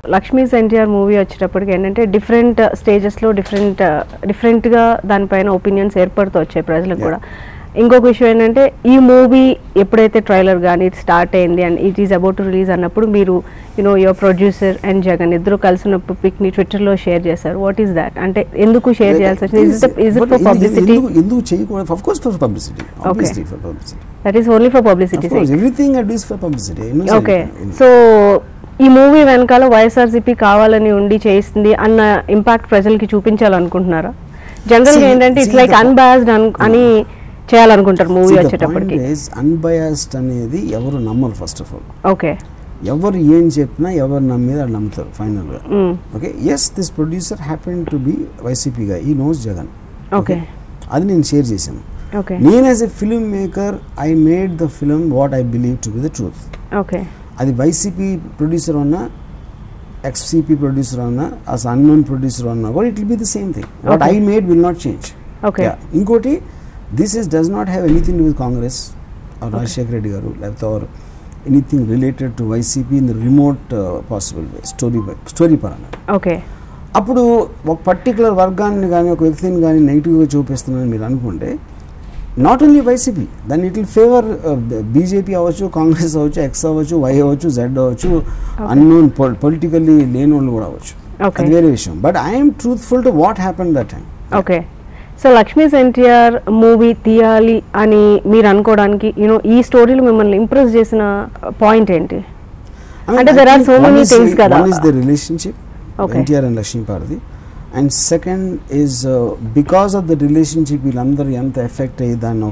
Lakshmi's NTR movie వచ్చేటప్పటికి ఏంటంటే different స్టేజెస్లో డిఫరెంట్గా దానిపైన ఒపీనియన్స్ ఏర్పడుతూ వచ్చాయి ప్రజలకు కూడా. ఇంకొక విషయం ఏంటంటే ఈ మూవీ ఎప్పుడైతే ట్రైలర్ కానీ ఇది స్టార్ట్ అయింది and it is about to release అన్నప్పుడు మీరు యువర్ ప్రొడ్యూసర్ అండ్ జగన్ ఇద్దరు కలిసినప్పుడు పిక్ని ట్విట్టర్లో షేర్ చేశారు. What is that? అంటే ఎందుకు షేర్ చేయాల్సి వచ్చింది? For publicity? ఎందుకు చేయకూడదు? Of course for publicity. Obviously for publicity. That is only for publicity. Everything I do is for publicity. Okay. So ఈ మూవీ వెనకాల వైఎస్ఆర్సీపీ కావాలని ఉండి చేస్తుంది అన్న ఇంపాక్ట్ ప్రజలకి చూపించాలనుకుంటున్నారా? జనరల్గా ఏంటంటే ఇట్స్ లైక్ అన్బయాస్డ్ అని చేయాలనుకుంటారు మూవీ వచ్చేటప్పటికి. అన్బయాస్డ్ అనేది ఎవరు నమ్మరు ఫస్ట్ ఆఫ్ ఆల్. ఓకే. ఎవరు ఏం చెప్పినా ఎవరు నమ్మేది వాళ్ళు నమ్ముతారు ఫైనల్గా. Okay. Yes, this producer happen to be YCP గా. ఈ నోస్ జగన్. ఓకే. అది నేను షేర్ చేశాను. నేను as a filmmaker I made the film what I believe to be the truth. Okay. అది వైసీపీ ప్రొడ్యూసర్ అన్నా ఎక్స్సీపీ ప్రొడ్యూసర్ అన్నా as unknown producer అన్నా కూడా it will be the same thing. What I made will not change. ఇంకోటి, this does not have anything to do with Congress or Rajshekar Reddy garu or anything related to YCP in the remote possible way, story paranga. Okay. అప్పుడు ఒక particular వర్గాన్ని కానీ ఒక వ్యక్తిని కానీ నెగిటివ్గా చూపిస్తున్నారని మీరు అనుకుంటే నాట్ ఓన్లీ వైసీపీ, దాన్ని ఇట్ విల్ ఫేవర్ బీజేపీ అవ్వచ్చు, కాంగ్రెస్ అవ్వచ్చు, ఎక్స్ అవ్వచ్చు, వై అవ్వచ్చు, జెడ్ అవ్వచ్చు, అన్నోన్ పొలిటికల్లీ లేని వాళ్ళు కూడా అవ్వచ్చు. అది వేరే విషయం. But I'm truthful to what happen that time. Okay. So Lakshmi's NTR movie తీయాలి అని మీరు అనుకోవడానికి ఈ స్టోరీలో మిమ్మల్ని ఇంప్రెస్ చేసిన పాయింట్ ఏంటి? అంటే there are so many things కదా. One is the relationship, NTR and Lakshmi Parvati, and second is because of the relationship వీళ్ళందరూ ఎంత ఎఫెక్ట్ అయ్యి దాన్ని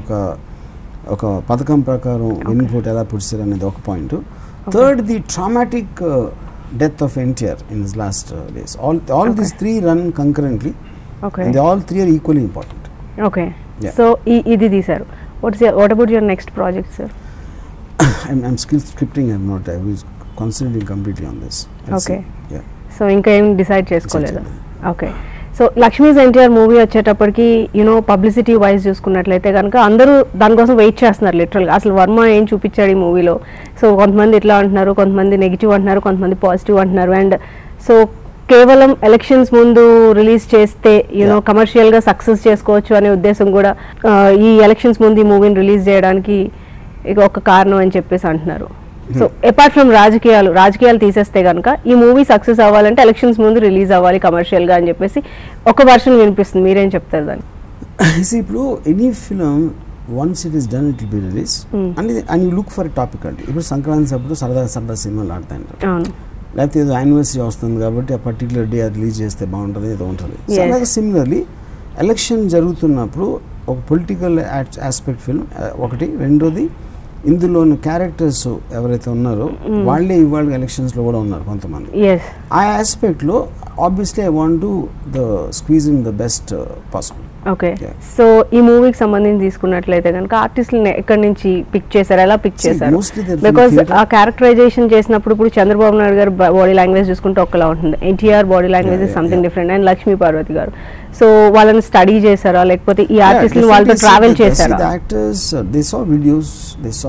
ఒక పథకం ప్రకారం వెన్నుపోటు ఎలా పుడిచారు అనేది ఒక point. Third, the traumatic death of NTR in his last days. All these three run concurrently. Okay. And they all three are equally important. Okay. Yeah. So idi teesaru. What about your next project, sir? I'm still scripting. I was concentrating completely on this. Okay. Yeah. So inka em decide chesukoleda. Okay. So Lakshmi's NTR movie వచ్చేటప్పటికి publicity wise చూసుకున్నట్లయితే కనుక అందరూ దానికోసం wait చేస్తున్నారు లిటరల్గా. అసలు వర్మ ఏం చూపించాడు ఈ మూవీలో? సో కొంతమంది ఇట్లా అంటున్నారు, కొంతమంది నెగిటివ్ అంటున్నారు, కొంతమంది పాజిటివ్ అంటున్నారు. అండ్ సో కేవలం ఎలక్షన్స్ ముందు రిలీజ్ చేస్తే కమర్షియల్ గా సక్సెస్ చేసుకోవచ్చు అనే ఉద్దేశం కూడా ఈ ఎలక్షన్స్ ముందు ఈ మూవీని రిలీజ్ చేయడానికి ఒక కారణం అని చెప్పేసి అంటున్నారు. సో అపార్ట్ ఫ్రమ్ రాజకీయాలు తీసేస్తే కనుక ఈ మూవీ సక్సెస్ అవ్వాలంటే ఎలక్షన్స్ ముందు రిలీజ్ అవ్వాలి కమర్షియల్ గా అని చెప్పేసి ఒక వర్షన్ వినిపిస్తుంది. మీరేం చెప్తారు దాన్ని? ఇప్పుడు any film once it is done it will be release and you look for topicality. ఇప్పుడు సంక్రాంతి అప్పుడు సరదా సినిమాలు ఆడతాయి, లేకపోతే ఏదో యానివర్సరీ వస్తుంది కాబట్టి ఆ పర్టికులర్ డే రిలీజ్ చేస్తే బాగుంటుంది, ఏదో ఉంటుంది. అలాగే సిమిలర్లీ ఎలక్షన్ జరుగుతున్నప్పుడు ఒక పొలిటికల్ ఆస్పెక్ట్ ఫిల్మ్ ఒకటి. రెండోది, ఇందులో క్యారెక్టర్స్ ఎవరైతే ఉన్నారో వాళ్ళే ఇవాళ ఎలక్షన్స్లో కూడా ఉన్నారు కొంతమంది. ఆ ఆస్పెక్ట్లో obviously I want to squeeze in the best possible. Okay. So ఈ మూవీకి సంబంధించి తీసుకున్నట్లయితే కనుక ఆర్టిస్టులని ఎక్కడి నుంచి పిక్ చేశారు, ఎలా పిక్ చేశారు? బికాస్ ఆ క్యారెక్టరైజేషన్ చేసినప్పుడు ఇప్పుడు చంద్రబాబు నాయుడు గారు బాడీ లాంగ్వేజ్ చూసుకుంటే ఒకలా ఉంటుంది, NTR body language is something different, and Lakshmi Parvathi garu. So వాళ్ళని స్టడీ చేశారా లేకపోతే ఈ ఆర్టిస్టులు వాళ్ళతో ట్రావెల్ చేశారా? Actors they saw videos, they saw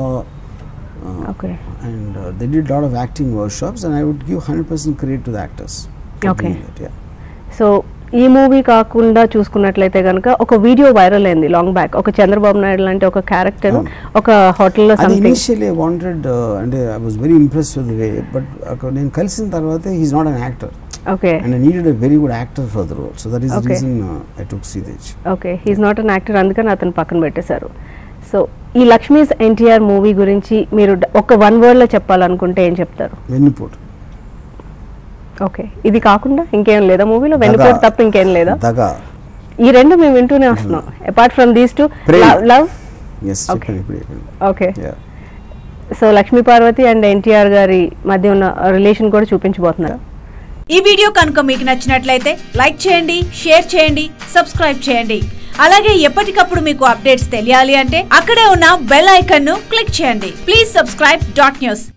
and they did a lot of acting workshops and I would give 100% credit to the actors. Okay. So ఈ movie కాకుండా చూసుకున్నట్లయితే కనుక ఒక వీడియో వైరల్ అయింది లాంగ్ బ్యాక్. ఒక చంద్రబాబు నాయుడు లాంటి ఒక క్యారెక్టర్ ఒక హోటల్లో సంథింగ్. ఇనిషియల్లీ వాంటెడ్ అంటే I was very impressed with the way, but నేను కలిసిన తర్వాత he is not an actor. Okay. And I needed a very good actor for the role. So that is the reason I took Sidej. Okay, he is not an actor, అందుకని అతను పక్కన పెట్టేశారు. So ఈ Lakshmi's NTR movie గురించి మీరు ఒక one word లో చెప్పాలనుకుంటే ఏం చెప్తారు? వెన్నుపోటు. ఓకే. ఇది కాకుండా ఇంకేం లేదా మూవీలో? వెన్నుపోటు తప్ప ఇంకేం లేదా? ఈ రెండు మేము వింటూనే వస్తున్నాం. Apart from these two love. Okay. So Lakshmi Parvathi and NTR garu మధ్య ఉన్న రిలేషన్ కూడా చూపించబోతున్నారు. ఈ వీడియో కనుక మీకు నచ్చినట్లయితే లైక్ చేయండి, షేర్ చేయండి, సబ్స్క్రైబ్ చేయండి. అలాగే ఎప్పటికప్పుడు మీకు అప్డేట్స్ తెలియాలి అంటే అక్కడే ఉన్న బెల్ ఐకాన్ ను క్లిక్ చేయండి. Please subscribe .news.